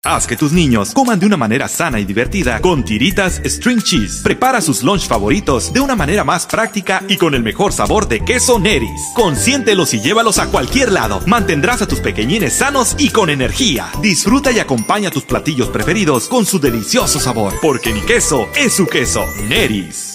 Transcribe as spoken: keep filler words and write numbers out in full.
Haz que tus niños coman de una manera sana y divertida con tiritas string cheese. Prepara sus lunch favoritos de una manera más práctica y con el mejor sabor de queso Neris. Consiéntelos y llévalos a cualquier lado. Mantendrás a tus pequeñines sanos y con energía. Disfruta y acompaña tus platillos preferidos con su delicioso sabor. Porque mi queso es su queso. Neris.